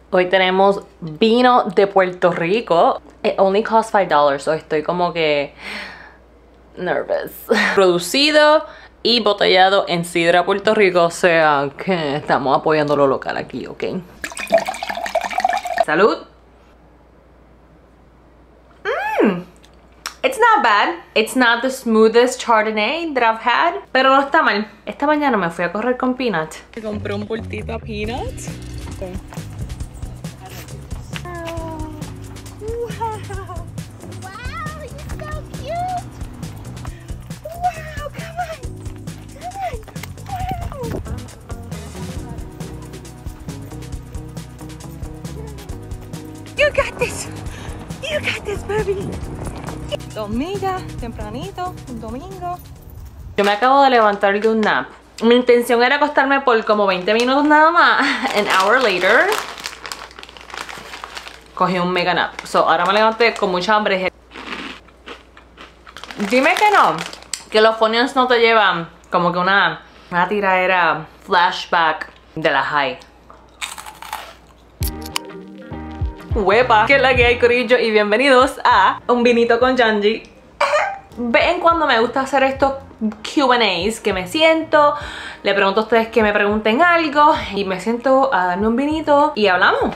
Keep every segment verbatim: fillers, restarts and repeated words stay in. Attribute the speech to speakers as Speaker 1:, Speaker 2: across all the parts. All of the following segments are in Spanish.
Speaker 1: Hoy tenemos vino de Puerto Rico. It only costs five dollars, so estoy como que nervous. Producido y botellado en Sidra, Puerto Rico, o sea que estamos apoyando lo local aquí, ¿ok? Salud. Mmm. It's not bad. It's not the smoothest Chardonnay that I've had, pero no está mal. Esta mañana me fui a correr con Peanut. Me compré un bultito a Peanut. Okay. You got this. You got this, baby. Dos millas, tempranito, un domingo. Yo me acabo de levantar de un nap. Mi intención era acostarme por como veinte minutos nada más. An hour later, cogí un mega nap. So, ahora me levanté con mucha hambre. Dime que no, que los Funyuns no te llevan como que una, una tiradera flashback de la high. Huepa, que es la que hay, corillo, y bienvenidos a Un Vinito con Yanji. Ven cuando me gusta hacer estos Q and A's, que me siento, le pregunto a ustedes que me pregunten algo y me siento a darme un vinito y hablamos.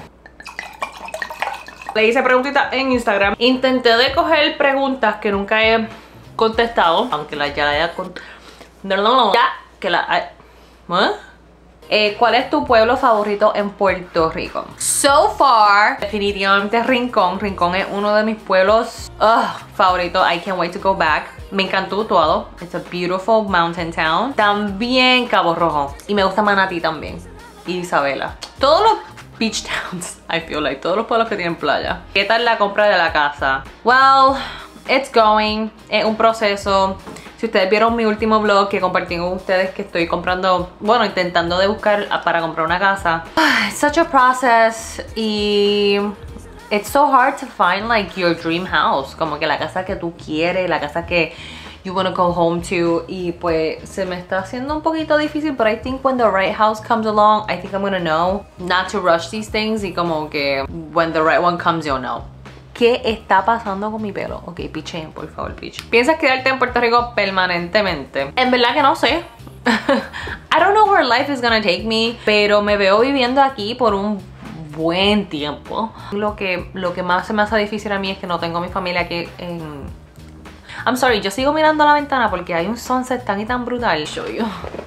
Speaker 1: Le hice preguntitas en Instagram. Intenté de coger preguntas que nunca he contestado, aunque la, ya la haya contestado. Ya, que la... ¿eh? Eh, ¿Cuál es tu pueblo favorito en Puerto Rico? So far, definitivamente Rincón. Rincón es uno de mis pueblos uh, favoritos. I can't wait to go back. Me encantó Utuado. It's a beautiful mountain town. También Cabo Rojo. Y me gusta Manatí también. Y Isabela. Todos los beach towns, I feel like. Todos los pueblos que tienen playa. ¿Qué tal la compra de la casa? Well, it's going. Es un proceso. Si ustedes vieron mi último vlog que compartí con ustedes que estoy comprando, bueno, intentando de buscar para comprar una casa. It's such a process y it's so hard to find like your dream house, como que la casa que tú quieres, la casa que you want to go home to, y pues se me está haciendo un poquito difícil, but I think when the right house comes along, I think I'm gonna know not to rush these things, y como que when the right one comes, you'll know. ¿Qué está pasando con mi pelo? Ok, pichen, por favor, pichen. ¿Piensas quedarte en Puerto Rico permanentemente? En verdad que no sé. I don't know where life is gonna take me, pero me veo viviendo aquí por un buen tiempo. Lo que, lo que más se me hace difícil a mí es que no tengo mi familia aquí en... I'm sorry, yo sigo mirando a la ventana porque hay un sunset tan y tan brutal. Show you.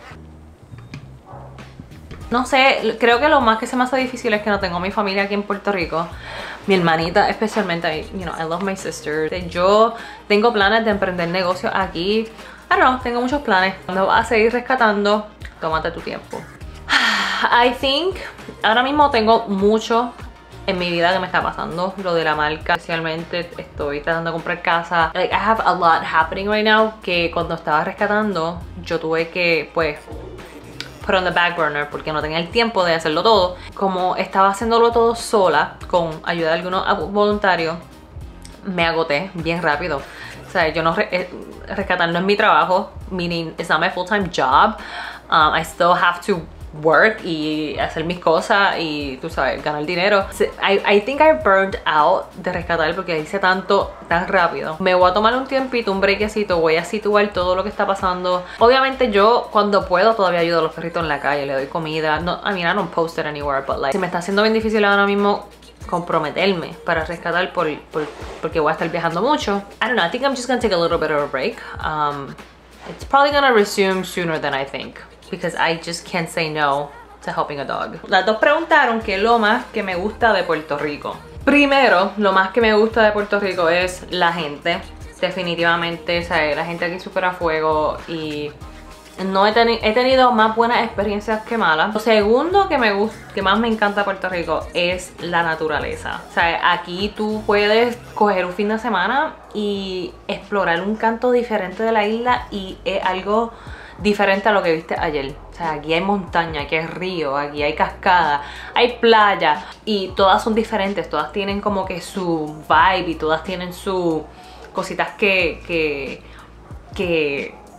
Speaker 1: No sé, creo que lo más que se me hace difícil es que no tengo mi familia aquí en Puerto Rico. Mi hermanita especialmente, you know, I love my sister. Yo tengo planes de emprender negocios aquí. I don't know, tengo muchos planes. Cuando vas a seguir rescatando, tómate tu tiempo. I think, ahora mismo tengo mucho en mi vida que me está pasando. Lo de la marca, especialmente estoy tratando de comprar casa. Like, I have a lot happening right now, que cuando estaba rescatando, yo tuve que, pues, put on the back burner porque no tenía el tiempo de hacerlo todo. Como estaba haciéndolo todo sola con ayuda de algunos voluntarios, me agoté bien rápido. O sea, yo no re rescatar no es mi trabajo, meaning it's not my full-time job. um, I still have to work y hacer mis cosas y tú sabes, ganar dinero. I, I think I burned out de rescatar porque hice tanto tan rápido. Me voy a tomar un tiempito, un breakcito, voy a situar todo lo que está pasando. Obviamente yo cuando puedo todavía ayudo a los perritos en la calle, le doy comida. No, I mean, I don't post it anywhere, but like, se me está haciendo bien difícil ahora mismo comprometerme para rescatar por, por, porque voy a estar viajando mucho. I don't know, I think I'm just gonna take a little bit of a break. Um, it's probably gonna resume sooner than I think, because I just can't say no to helping a dog. Las dos preguntaron qué es lo más que me gusta de Puerto Rico. Primero, lo más que me gusta de Puerto Rico es la gente. Definitivamente, o sea, la gente aquí súper a fuego y no he, teni he tenido más buenas experiencias que malas. Lo segundo que me gusta, que más me encanta de Puerto Rico es la naturaleza. O sea, aquí tú puedes coger un fin de semana y explorar un canto diferente de la isla y es algo diferente a lo que viste ayer. O sea, aquí hay montaña, aquí hay río, aquí hay cascada, hay playa y todas son diferentes, todas tienen como que su vibe y todas tienen su cositas que, que, que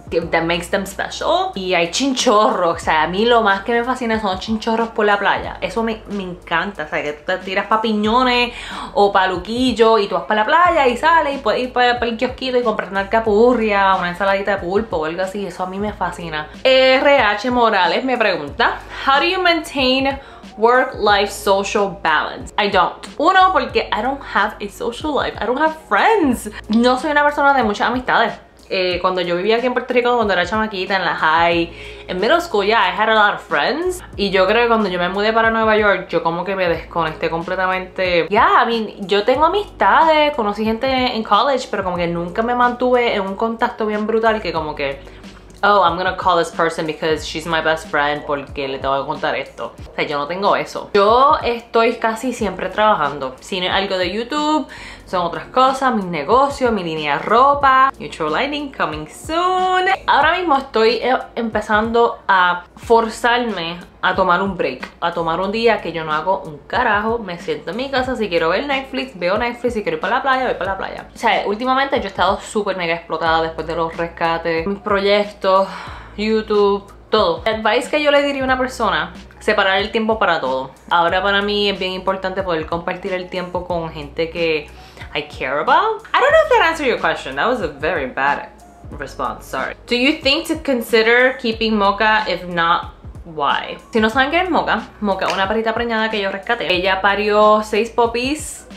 Speaker 1: that makes them special. Y hay chinchorros, o sea, a mí lo más que me fascina son los chinchorros por la playa. Eso me, me encanta, o sea, que te tiras pa' Piñones o pa' Luquillo y tú vas para la playa y sales y puedes ir para el kiosquito y comprar una alcapurria, una ensaladita de pulpo o algo así. Eso a mí me fascina. R H Morales me pregunta, how do you maintain work-life social balance? I don't. Uno, porque I don't have a social life. I don't have friends. No soy una persona de muchas amistades. Eh, cuando yo vivía aquí en Puerto Rico, cuando era chamaquita, en la high, en middle school, yeah, I had a lot of friends. Y yo creo que cuando yo me mudé para Nueva York, yo como que me desconecté completamente. Yeah, I mean, yo tengo amistades, conocí gente en college, pero como que nunca me mantuve en un contacto bien brutal que como que, oh, I'm gonna call this person because she's my best friend porque le tengo que contar esto. O sea, yo no tengo eso. Yo estoy casi siempre trabajando. Si no es algo de YouTube, son otras cosas, mis negocios, mi línea de ropa, Neutral Lighting coming soon. Ahora mismo estoy empezando a forzarme a tomar un break, a tomar un día que yo no hago un carajo, me siento en mi casa, si quiero ver Netflix, veo Netflix, si quiero ir para la playa, voy para la playa. O sea, últimamente yo he estado súper mega explotada después de los rescates, mis proyectos, YouTube, todo. El advice que yo le diría a una persona, separar el tiempo para todo. Ahora para mí es bien importante poder compartir el tiempo con gente que I care about. I don't know if that answered your question. That was a very bad response, sorry. Do you think to consider keeping Mocha? If not, why? Si no saben qué es Mocha, Mocha es una perrita preñada que yo rescaté. Ella parió seis puppies.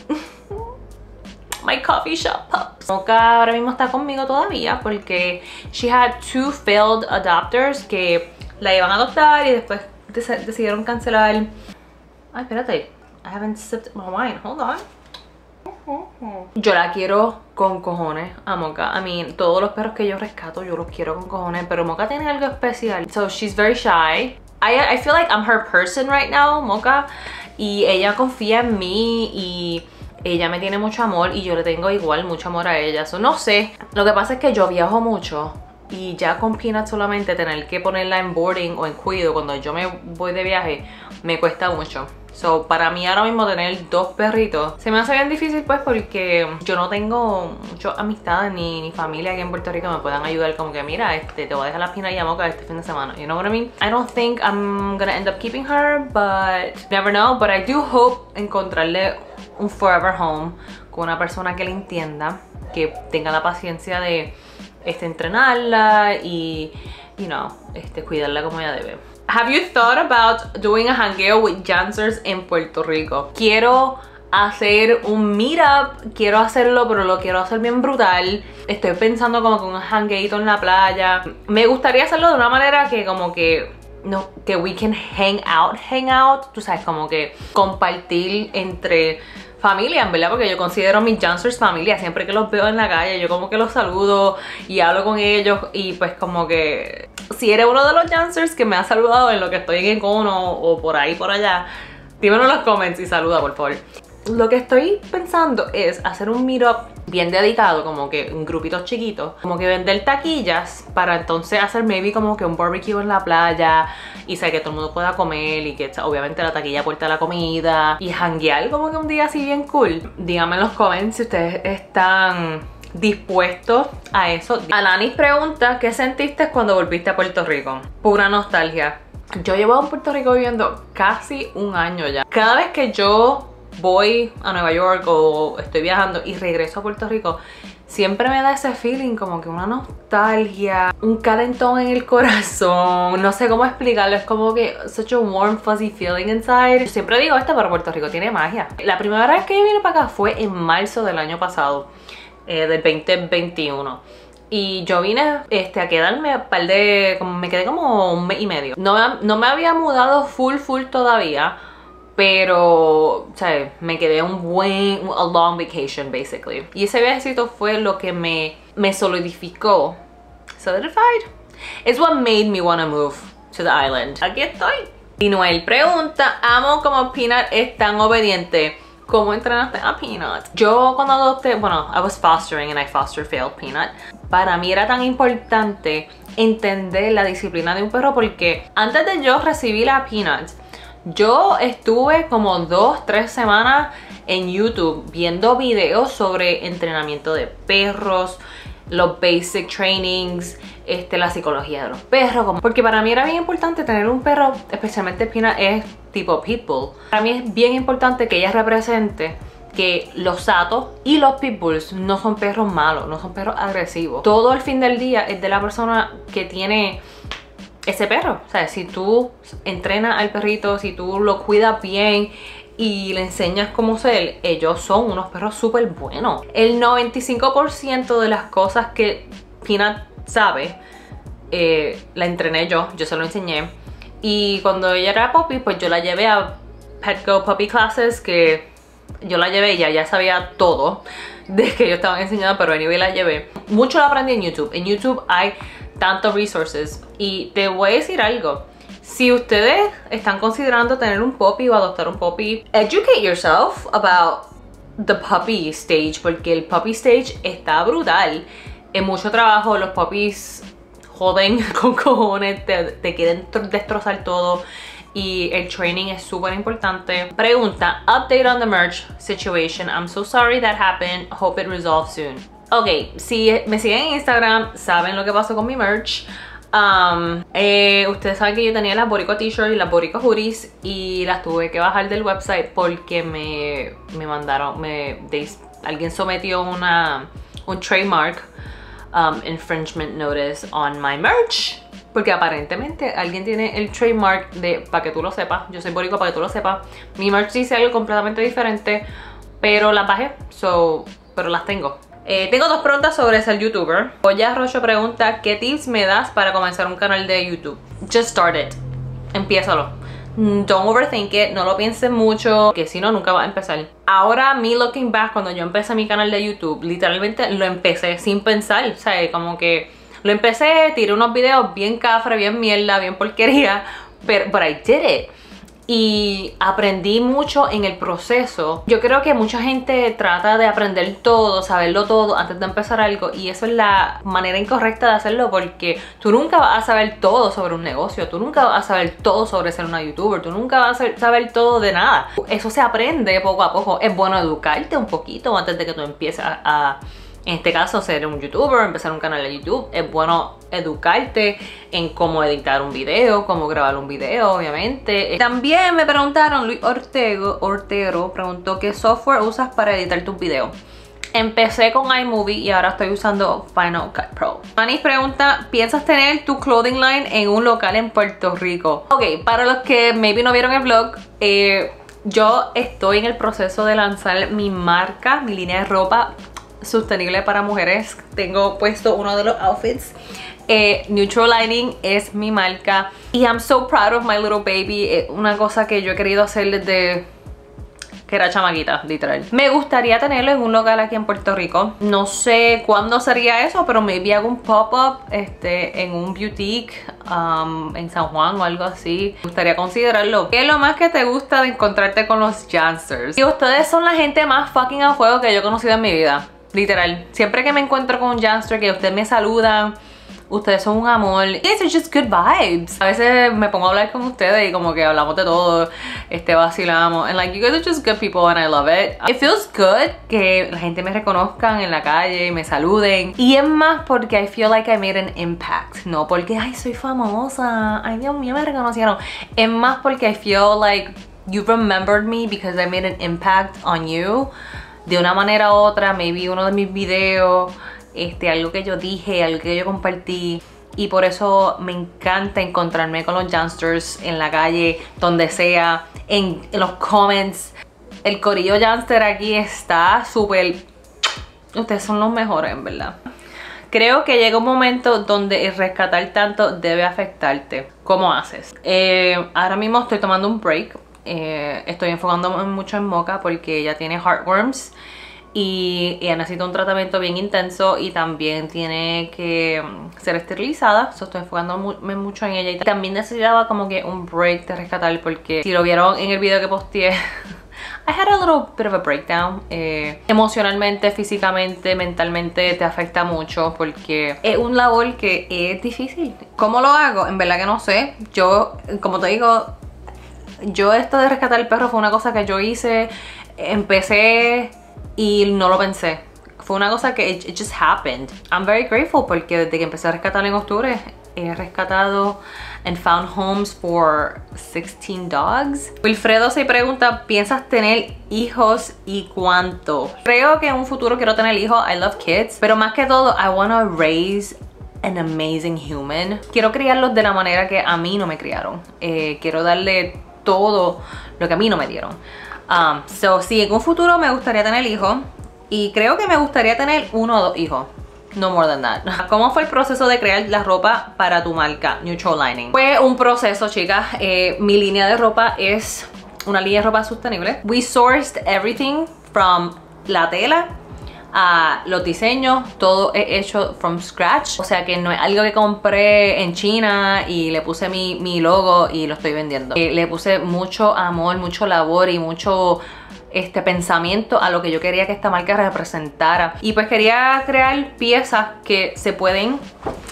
Speaker 1: My coffee shop pups. Mocha ahora mismo está conmigo todavía porque she had two failed adopters que la iban a adoptar y después decidieron cancelar. Ay, espérate. I haven't sipped my wine. Hold on. Yo la quiero con cojones a Mocha. I mean, todos los perros que yo rescato yo los quiero con cojones, pero Mocha tiene algo especial. So she's very shy. I, I feel like I'm her person right now, Mocha. Y ella confía en mí y ella me tiene mucho amor y yo le tengo igual mucho amor a ella. So no sé. Lo que pasa es que yo viajo mucho y ya con Peanut solamente tener que ponerla en boarding o en cuido cuando yo me voy de viaje me cuesta mucho. So, para mí ahora mismo tener dos perritos se me hace bien difícil pues porque yo no tengo muchas amistades ni, ni familia aquí en Puerto Rico que me puedan ayudar como que mira, este, te voy a dejar la Peanut y a Mocha este fin de semana. You know what I mean? I don't think I'm gonna end up keeping her, but never know. But I do hope encontrarle un forever home con una persona que le entienda, que tenga la paciencia de este, entrenarla y, you know, este, cuidarla como ella debe. Have you thought about doing a hangueo with Jansers en Puerto Rico? Quiero hacer un meetup, quiero hacerlo, pero lo quiero hacer bien brutal. Estoy pensando como que un hangueito en la playa. Me gustaría hacerlo de una manera que como que no, que we can hang out, hang out. Tú sabes, como que compartir entre familia, en verdad, porque yo considero mis Jansers familia. Siempre que los veo en la calle, yo como que los saludo y hablo con ellos. Y pues como que si eres uno de los Jansers que me ha saludado en lo que estoy en Econo o por ahí, por allá, dímelo en los comments y saluda, por favor. Lo que estoy pensando es hacer un meetup bien dedicado, como que en grupitos chiquitos, como que vender taquillas para entonces hacer maybe como que un barbecue en la playa y sé que todo el mundo pueda comer y que obviamente la taquilla aporta la comida y janguear como que un día así bien cool. Díganme en los comments si ustedes están dispuestos a eso. Alanis pregunta, ¿qué sentiste cuando volviste a Puerto Rico? Pura nostalgia. Yo llevo en Puerto Rico viviendo casi un año ya. Cada vez que yo voy a Nueva York o estoy viajando y regreso a Puerto Rico, siempre me da ese feeling como que una nostalgia, un calentón en el corazón, no sé cómo explicarlo, es como que such a warm fuzzy feeling inside. Yo siempre digo esto, pero Puerto Rico tiene magia. La primera vez que yo vine para acá fue en marzo del año pasado, eh, del veinte veintiuno. Y yo vine este, a quedarme un par de, como, me quedé como un mes y medio. No, no me había mudado full full todavía, pero, o sea, me quedé un buen, a long vacation, basically. Y ese viajecito fue lo que me, me solidificó. Solidified? It's what made me want to move to the island. Aquí estoy. Y Noel pregunta, amo como Peanut es tan obediente. ¿Cómo entrenaste a Peanut? Yo cuando adopté, bueno, I was fostering and I foster failed Peanut. Para mí era tan importante entender la disciplina de un perro porque antes de yo recibir a Peanut, yo estuve como dos, tres semanas en YouTube viendo videos sobre entrenamiento de perros, los basic trainings, este, la psicología de los perros, como, porque para mí era bien importante tener un perro, especialmente Pina es tipo pitbull. Para mí es bien importante que ella represente que los satos y los pitbulls no son perros malos, no son perros agresivos. Todo el fin del día es de la persona que tiene ese perro. O sea, si tú entrenas al perrito, si tú lo cuidas bien y le enseñas cómo ser, ellos son unos perros súper buenos. El noventa y cinco por ciento de las cosas que Peanut sabe, eh, la entrené yo, yo se lo enseñé. Y cuando ella era puppy, pues yo la llevé a Petco Puppy Classes, que yo la llevé y ya, ya sabía todo de que yo estaba enseñando, pero anyway la llevé. Mucho lo aprendí en YouTube. En YouTube hay tantos resources. Y te voy a decir algo. Si ustedes están considerando tener un puppy o adoptar un puppy, educate yourself about the puppy stage, porque el puppy stage está brutal. Es mucho trabajo, los puppies joden con cojones, te, te quieren destrozar todo. Y el training es súper importante. Pregunta, update on the merch situation. I'm so sorry that happened. Hope it resolves soon. Ok, si me siguen en Instagram, saben lo que pasó con mi merch. Um, eh, ustedes saben que yo tenía las Boricua t-shirts y las Boricua hoodies y las tuve que bajar del website porque me, me mandaron, me, they, alguien sometió una, un trademark um, infringement notice on my merch. Porque aparentemente alguien tiene el trademark de, para que tú lo sepas, yo soy boricua para que tú lo sepas. Mi merch dice algo completamente diferente, pero las bajé, so, pero las tengo. Eh, tengo dos preguntas sobre ser youtuber. Oya Rocho pregunta, ¿qué tips me das para comenzar un canal de YouTube? Just start it. Empiézalo. Don't overthink it, no lo pienses mucho, que si no, nunca vas a empezar. Ahora, me looking back, cuando yo empecé mi canal de YouTube, literalmente lo empecé sin pensar, o sea, como que lo empecé, tiré unos videos bien cafre, bien mierda, bien porquería, pero but I did it. Y aprendí mucho en el proceso. Yo creo que mucha gente trata de aprender todo, saberlo todo antes de empezar algo, y eso es la manera incorrecta de hacerlo, porque tú nunca vas a saber todo sobre un negocio, tú nunca vas a saber todo sobre ser una youtuber, tú nunca vas a saber todo de nada. Eso se aprende poco a poco. Es bueno educarte un poquito antes de que tú empieces a, a en este caso, ser un youtuber, empezar un canal de YouTube. Es bueno educarte en cómo editar un video, cómo grabar un video, obviamente. También me preguntaron, Luis Ortego, Ortero preguntó qué software usas para editar tus videos. Empecé con iMovie y ahora estoy usando Final Cut Pro. Manis pregunta, ¿piensas tener tu clothing line en un local en Puerto Rico? Ok, para los que maybe no vieron el vlog, eh, yo estoy en el proceso de lanzar mi marca, mi línea de ropa sostenible para mujeres. Tengo puesto uno de los outfits. Eh, Neutral Lining es mi marca. Y I'm so proud of my little baby. Es una cosa que yo he querido hacer desde que era chamaquita, literal. Me gustaría tenerlo en un local aquí en Puerto Rico. No sé cuándo sería eso, pero maybe hago un pop-up este, en un boutique um, en San Juan o algo así. Me gustaría considerarlo. ¿Qué es lo más que te gusta de encontrarte con los Jansters? Y ustedes son la gente más fucking a fuego que yo he conocido en mi vida. Literal, siempre que me encuentro con un Janster, que ustedes me saludan, ustedes son un amor. You guys are just good vibes. A veces me pongo a hablar con ustedes y como que hablamos de todo, este, vacilamos. And like, you guys are just good people and I love it. It feels good que la gente me reconozcan en la calle y me saluden. Y es más porque I feel like I made an impact. No porque, ay, soy famosa, ay, Dios mío, me reconocieron. Es más porque I feel like you remembered me because I made an impact on you. De una manera u otra, maybe uno de mis videos, este, algo que yo dije, algo que yo compartí. Y por eso me encanta encontrarme con los Jansters en la calle, donde sea, en, en los comments. El corillo Janster aquí está súper... Ustedes son los mejores, en verdad. Creo que llega un momento donde el rescatar tanto debe afectarte. ¿Cómo haces? Eh, ahora mismo estoy tomando un break. Eh, estoy enfocándome mucho en Mocha porque ella tiene heartworms y ella necesita un tratamiento bien intenso y también tiene que ser esterilizada. So, estoy enfocándome mucho en ella y también necesitaba como que un break de rescatar, porque si lo vieron en el video que posteé I had a little bit of a breakdown. eh, emocionalmente, físicamente, mentalmente te afecta mucho porque es un labor que es difícil. ¿Cómo lo hago? En verdad que no sé. Yo, como te digo, yo esto de rescatar el perro fue una cosa que yo hice, empecé y no lo pensé. Fue una cosa que it, it just happened. I'm very grateful porque desde que empecé a rescatar en octubre, he rescatado and found homes for sixteen dogs. Wilfredo se pregunta, ¿piensas tener hijos y cuánto? Creo que en un futuro quiero tener hijos. I love kids. Pero más que todo, I wanna raise an amazing human. Quiero criarlos de la manera que a mí no me criaron. Eh, quiero darle todo lo que a mí no me dieron. Um, so, sí, en un futuro me gustaría tener hijos. Y creo que me gustaría tener uno o dos hijos. No more than that. ¿Cómo fue el proceso de crear la ropa para tu marca, Neutral Lining? Fue un proceso, chicas. Eh, mi línea de ropa es una línea de ropa sostenible. We sourced everything from la tela a los diseños. Todo es hecho from scratch. O sea que no es algo que compré en China y le puse mi, mi logo y lo estoy vendiendo. Eh, le puse mucho amor, mucho labor y mucho este pensamiento a lo que yo quería que esta marca representara. Y pues quería crear piezas que se pueden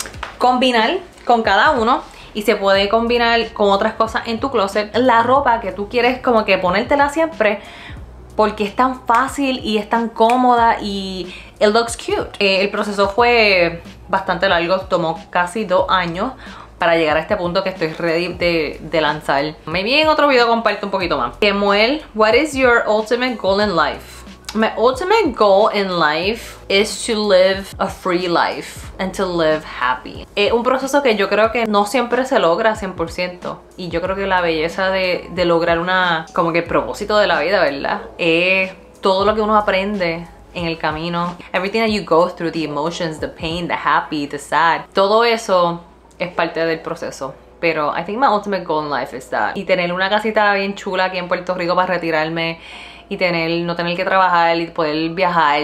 Speaker 1: combinar con cada uno y se puede combinar con otras cosas en tu closet. La ropa que tú quieres como que ponértela siempre porque es tan fácil y es tan cómoda y it looks cute. Eh, el proceso fue bastante largo, tomó casi dos años para llegar a este punto que estoy ready de, de lanzar. Maybe en otro video comparto un poquito más. Kemuel, what is your ultimate goal in life? My ultimate goal in life is to live a free life and to live happy. Es un proceso que yo creo que no siempre se logra cien por ciento. Y yo creo que la belleza de, de lograr una, como que el propósito de la vida, ¿verdad? Es todo lo que uno aprende en el camino. Everything that you go through, the emotions, the pain, the happy, the sad. Todo eso es parte del proceso. Pero I think my ultimate goal in life is that. Y tener una casita bien chula aquí en Puerto Rico para retirarme. Y tener, no tener que trabajar y poder viajar.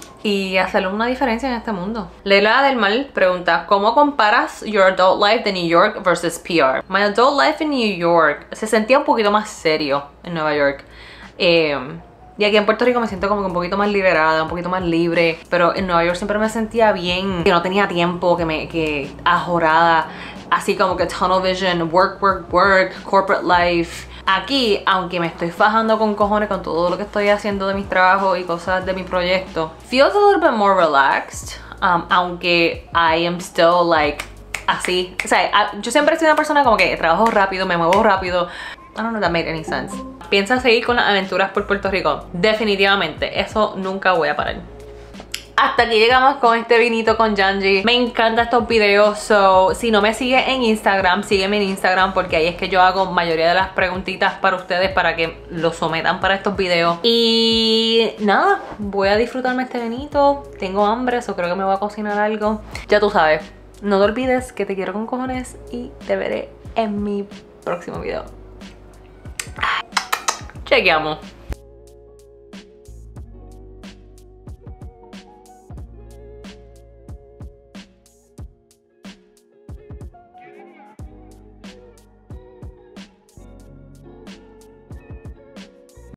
Speaker 1: Y hacerle una diferencia en este mundo. Leila del Mal pregunta, ¿cómo comparas your adult life de New York versus P R? My adult life in New York se sentía un poquito más serio en Nueva York. Eh... Y aquí en Puerto Rico me siento como que un poquito más liberada, un poquito más libre. Pero en Nueva York siempre me sentía bien, que no tenía tiempo, que me que ajorada. Así como que tunnel vision, work, work, work, corporate life. Aquí, aunque me estoy fajando con cojones con todo lo que estoy haciendo de mis trabajos y cosas de mi proyecto, feels a little bit more relaxed. Um, aunque I am still like así. O sea, yo siempre he sido una persona como que trabajo rápido, me muevo rápido. I don't know if that made any sense. ¿Piensas seguir con las aventuras por Puerto Rico? Definitivamente, eso nunca voy a parar. Hasta aquí llegamos con este vinito con Yanji. Me encantan estos videos, so si no me sigues en Instagram, sígueme en Instagram porque ahí es que yo hago mayoría de las preguntitas para ustedes para que lo sometan para estos videos. Y nada, voy a disfrutarme este vinito. Tengo hambre, so creo que me voy a cocinar algo. Ya tú sabes, no te olvides que te quiero con cojones y te veré en mi próximo video. Chequeamos.